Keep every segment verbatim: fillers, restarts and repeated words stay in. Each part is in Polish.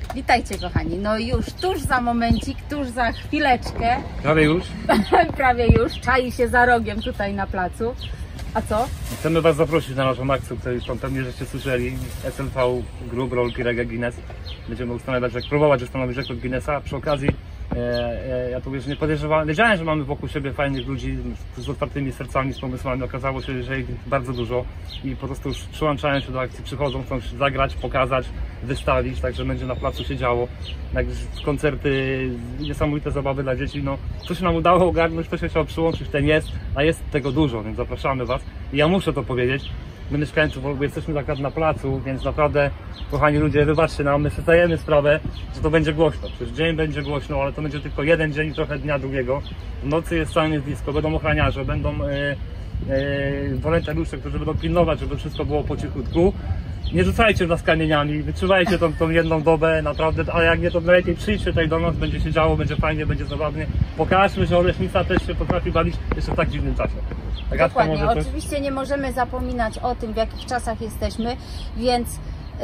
Witajcie kochani, no już tuż za momencik, tuż za chwileczkę. Prawie już? Prawie już, czai się za rogiem tutaj na placu. A co? Chcemy Was zaprosić na naszą akcję, której tam pewnie żeście słyszeli. S L V Group Rolki Reggae Guinness. Będziemy ustanawiać, jak próbować ustanowić rekord Guinnessa. Przy okazji e, e, ja tu już nie podejrzewałem, wiedziałem, że mamy wokół siebie fajnych ludzi z, z otwartymi sercami, z pomysłami. Okazało się, że ich bardzo dużo i po prostu już przyłączają się do akcji, przychodzą, chcą zagrać, pokazać, wystawić, także będzie na placu się działo. Jak koncerty, niesamowite zabawy dla dzieci. No, co się nam udało ogarnąć, kto się chciał przyłączyć, ten jest, a jest tego dużo, więc zapraszamy Was. I ja muszę to powiedzieć, my mieszkańców, bo jesteśmy tak na placu, więc naprawdę, kochani ludzie, wybaczcie nam, my sobie zdajemy sprawę, że to będzie głośno. Przecież dzień będzie głośno, ale to będzie tylko jeden dzień i trochę dnia drugiego. W nocy jest całe blisko, będą ochraniarze, będą yy, yy, wolontariusze, którzy będą pilnować, żeby wszystko było po cichutku. Nie rzucajcie nas kamieniami, wytrzymajcie tą, tą jedną dobę, naprawdę, ale jak nie, to najlepiej przyjdźcie tutaj do nas, będzie się działo, będzie fajnie, będzie zabawnie. Pokażmy, że Oleśnica też się potrafi bawić jeszcze w tak dziwnym czasie. Agatka, Dokładnie, może coś? Oczywiście nie możemy zapominać o tym, w jakich czasach jesteśmy, więc yy,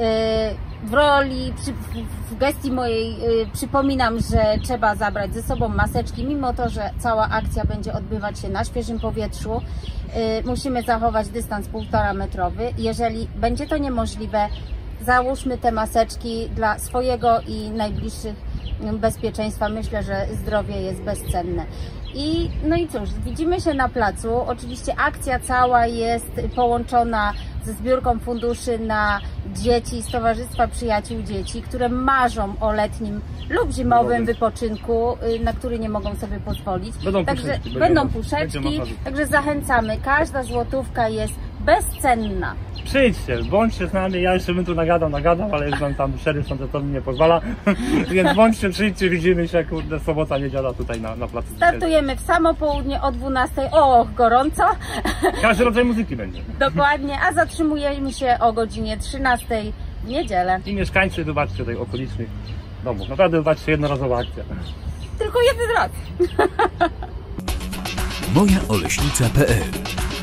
w roli, przy, w gestii mojej yy, przypominam, że trzeba zabrać ze sobą maseczki, mimo to, że cała akcja będzie odbywać się na świeżym powietrzu. Yy, musimy zachować dystans półtora metrowy. Jeżeli będzie to niemożliwe, załóżmy te maseczki dla swojego i najbliższych bezpieczeństwa. Myślę, że zdrowie jest bezcenne. I, no i cóż, widzimy się na placu. Oczywiście akcja cała jest połączona ze zbiórką funduszy na dzieci z Towarzystwa Przyjaciół Dzieci, które marzą o letnim lub zimowym wypoczynku, na który nie mogą sobie pozwolić. Będą także puszeczki. będą puszeczki, także zachęcamy. Każda złotówka jest bezcenna. Przyjdźcie, bądźcie z nami, ja jeszcze bym tu nagadał, nagadał, ale już nam tam szeryf to mi nie pozwala. Więc bądźcie, przyjdźcie, widzimy się, kurde, sobota, niedziela tutaj na, na placu. Startujemy w samo południe o dwunastej. O, gorąco. Każdy rodzaj muzyki będzie. Dokładnie, a zatrzymujemy się o godzinie trzynastej w niedzielę. I mieszkańcy, wybaczcie tej okolicznych domów. Naprawdę wybaczcie, jednorazowa akcja. Tylko jeden raz. moja oleśnica kropka p l